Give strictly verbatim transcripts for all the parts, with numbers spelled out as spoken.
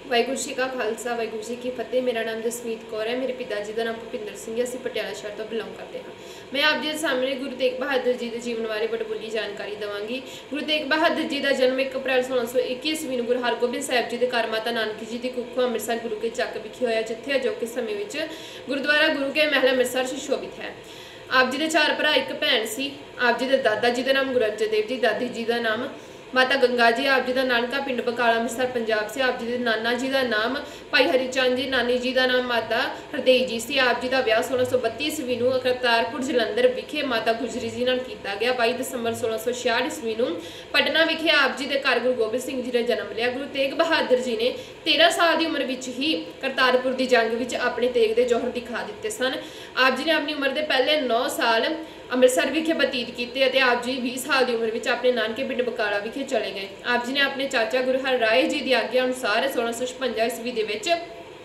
वाहिगुरू जी का खालसा वाहिगुरू जी की फतेह। मेरा नाम जसमीत कौर है। मेरे पिता जी का नाम भुपिंदर सिंह है। ਅਸੀਂ ਪਟਿਆਲਾ ਸ਼ਹਿਰ ਤੋਂ ਬਿਲੋਂਗ ਕਰਦੇ ਹਾਂ। मैं आप जी के सामने गुरु तेग बहादुर जी के जीवन बारे बड़बोली जानकारी देवांगी। गुरु तेग बहादुर जी का जन्म एक अप्रैल सोलह सौ इक्की ईस्वी ਨੂੰ ਗੁਰੂ ਹਰਗੋਬਿੰਦ ਸਾਹਿਬ जी के घर माता नानकी जी की कुखों ਅੰਮ੍ਰਿਤਸਰ गुरु के ਚੱਕ विखे होया, जिथे अजोके समय ਵਿੱਚ गुरुद्वारा गुरु के महल ਅੰਮ੍ਰਿਤਸਰ सुशोभित है। आप जी के चार भरा एक भैन सी। आप जी के दादा जी का नाम गुरु अर्जन देव जी, दादी जी का नाम माता गंगा जी। आप जी का नानका पिंड बकाला अंम੍ਰਿਤਸਰ पंजाब से। आप जी के नाना जी का नाम भाई हरिचंद जी, नानी जी का नाम माता हरदेई जी से। आप जी का ब्याह सोलह सौ बत्ती ईस्वी ਨੂੰ करतारपुर जलंधर विखे माता गुजरी जी नाल कीता गया। बाई दसंबर सोलह सौ छियाठ ईस्वी ਨੂੰ पटना विखे आप जी के घर गुरु गोबिंद सिंह जी ने जन्म लिया। गुरु तेग बहादुर जी ने तेरह साल की उम्र विच ही करतारपुर की जंग विच अपने तेग के जौहर दिखा दिते सन। आप जी ने अपनी उम्र के पहले नौ साल ਅੰਮ੍ਰਿਤਸਰ विखे बतीत किए। आप जी बीस साल की उम्र में अपने नानके पिंड बकाला विखे चले गए। आप जी ने अपने चाचा गुरु हर राय जी की आग्ञा अनुसार सोलह सौ छपंजा ईस्वी के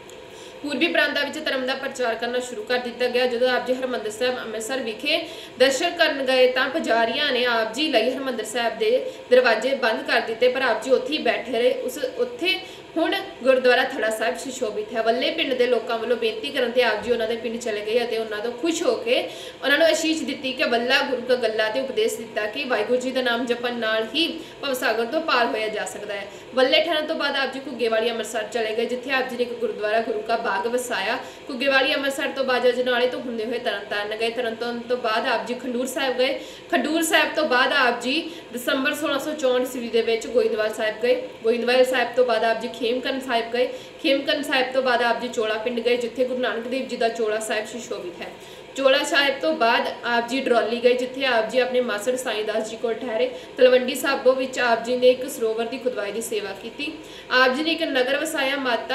पूर्वी प्रांतां विच धर्म का प्रचार करना शुरू कर दिता गया। जो आप जी हरमंदिर साहब ਅੰਮ੍ਰਿਤਸਰ विखे दर्शन करन गए तो पुजारियों ने आप जी लई हरमंदिर साहब के दरवाजे बंद कर दिते, पर आप जी उत्थे ही बैठे रहे। उस उत्थे हुण गुरुद्वारा थड़ा साहिब सुशोभित है। वल्ले पिंड के लोगों वालों बेनती करन ते आप जी उन्होंने पिंड चले गए और उन्होंने तो खुश होकर उन्होंने आशीष दी कि वल्ला गुरु का गल्ला ते उपदेश दिता कि वाहिगुरू जी का नाम जपन नाल ही भवसागर तो पार होया जा सकता है। वल्ले ठहरन तो बाद आप जी घुग्गेवाली अंम੍ਰਿਤਸਰ चले गए, जिथे आप जी ने एक गुरुद्वारा गुरु का बाग वसाया। घुग्गेवाली अंम੍ਰਿਤਸਰ तो बाद अजनाले तो होंदे हुए तरन ताਰਨ गए। तरन ताਰਨ तो बाद आप जी खडूर साहिब गए। खडूर साहिब तो बाद आप जी दसंबर सोलह सौ चौंठ ईस्वी के गोइंदवाल साहिब गए। गोइंदवाल साहिब तो बाद आप जी खेमकरण साहिब गए। खेमकरण साहिब तो बाद आप जी चोला पिंड गए, जिथे गुरु नानक देव जी का चोला साहिब सुशोभित है। चोला साहिब तो बाद आप जी ड्रौली गए, जिथे आप जी अपने मासड़ साईं दास जी को ठहरे। तलवंडी साबो विच आप जी ने एक सरोवर की खुदवाई की सेवा की। आप जी ने एक नगर वसाया माता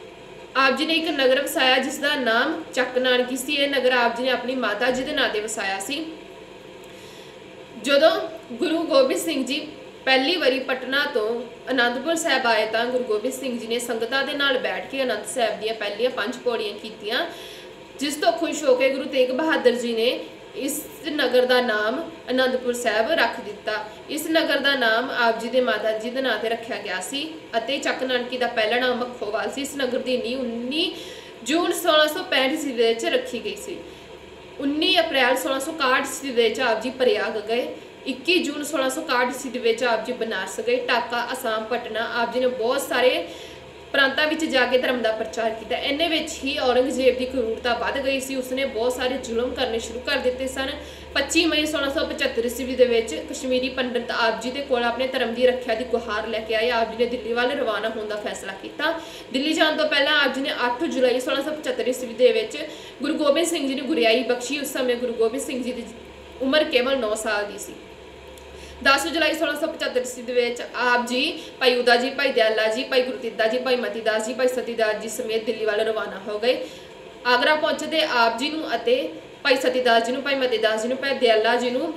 आप जी ने एक नगर वसाया जिसका नाम ਚੱਕ ਨਾਨਕੀ सी। यह नगर आप जी ने अपनी माता जी के नाँ से वसाया सी। जदों गुरु गोबिंद सिंह जी पहली बारी पटना तो आनंदपुर साहब आए तो गुरु गोबिंद सिंह जी ने संगतां दे नाल बैठ के आनंद साहब दी पहलियां पंज पौड़ियां कीतियां, जिस तो खुश होकर गुरु तेग बहादुर जी ने इस नगर का नाम आनंदपुर साहब रख दिता। इस नगर का नाम आप जी के माता जी के नाँ से रखा गया सी अते ਚੱਕ ਨਾਨਕੀ का पहला नाम मखोवाल सी। इस नगर की नींह उन्नीस जून सोलह सौ पैंठ ईस्वी रखी गई सी। उन्नीस अप्रैल सोलह सौ इकाहठ ईस्वी आप जी प्रयाग गए। इक्कीस जून सोलह सौ इकाहठ ईस्वी आप जी बनारस गए। ढाका, आसाम, पटना आप जी ने बहुत सारे प्रांतां विच जाके धर्म का प्रचार किया। इन्ने विच ही औरंगजेब की क्रूरता बढ़ गई सी। उसने बहुत सारे जुल्म करने शुरू कर दिते सन। पच्ची मई सोलह सौ पचहत्तर ईस्वी के कश्मीरी पंडित आप जी के कोल अपने धर्म की रक्षा की गुहार लैके आए। आप जी ने दिल्ली वाल रवाना होने का फैसला किया। दिल्ली जाने तो पहला आप जी ने अठ जुलाई सोलह सौ पचहत्तर ईस्वी के गुरु गोबिंद सिंह जी ने गुरियाई बख्शी। उस समय गुरु गोबिंद सिंह जी की उम्र केवल नौ साल की सी। दस जुलाई सोलह सौ पचहत्तर ईस्वी आप जी भाई उदा जी, भाई दयाला जी, भाई गुरतीदा जी, भाई मतीदास जी, भाई सतीदास जी समेत दिल्ली वाले रवाना हो गए। आगरा पहुंचते आप जी नूं अते भाई सतीदास जी नूं, भाई मतीदास जी नूं, भाई दयाला जी नूं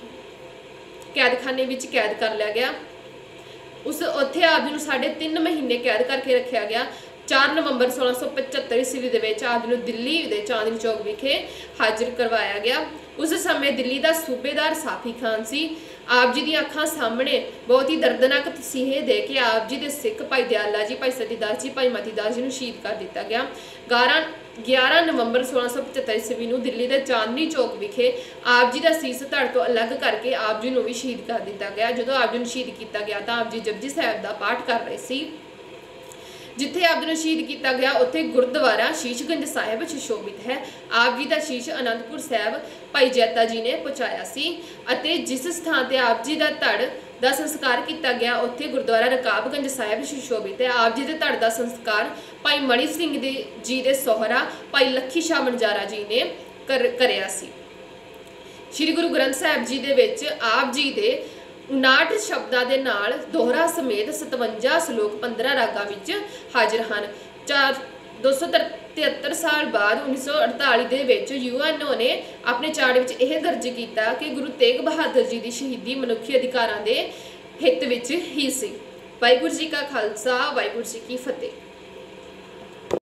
कैदखाने विच कैद कर लिया गया। उस उत्थे आप जी नूं साढ़े तीन महीने कैद करके रखा गया। चार नवंबर सोलह सौ पचहत्तर ईस्वी के आप जी दिल्ली के चांदनी चौक विखे हाजिर करवाया गया। उस समय दिल्ली का सूबेदार साफी खान सी। आप जी दी अखां सामने बहुत ही दर्दनाक तसीहे दे के आप जी के सिख भाई दयाला जी, भाई सतीदास जी, भाई मतीदास जी नूं शहीद कर दिता गया। ग्यारह ग्यारह नवंबर सोलह सौ पचहत्तर ईस्वी नूं दिल्ली के चांदनी चौक विखे आप जी का सीस धड़ तो अलग करके आप जी नूं भी शहीद कर दिता गया। जो आप जी नूं शहीद किया गया तो आप जी जपजी साहिब का पाठ कर रहे सी। जिथे आप जी शहीद किया गया उत्थे गुरुद्वारा शीशगंज साहिब सुशोभित है। आप जी का शीश आनंदपुर साहब भाई जैता जी ने पहुँचाया सी अते जिस स्थान पर आप जी का धड़ का संस्कार किया गया उत्थे गुरुद्वारा रकाबगंज साहिब सुशोभित है। आप जी के धड़ का संस्कार भाई मणि सिंह जी के सोहरा भाई लखी शाह मनजारा जी ने कर करिया सी। श्री गुरु ग्रंथ साहिब जी दे विच आप जी के उनाहठ शब्दों के नाल दोहरा समेत सतवंजा श्लोक पंद्रह रागां विच हाजिर हैं। चार दो सौ तिहत्तर साल बाद उन्नीस सौ अड़ताली दे विच यूएनओ ने अपने चार्ट विच यह दर्ज किया कि गुरु तेग बहादुर जी की शहीदी मनुखी अधिकारां दे हित विच ही सी। वाहिगुरू जी का खालसा वाहिगुरू जी की फतेह।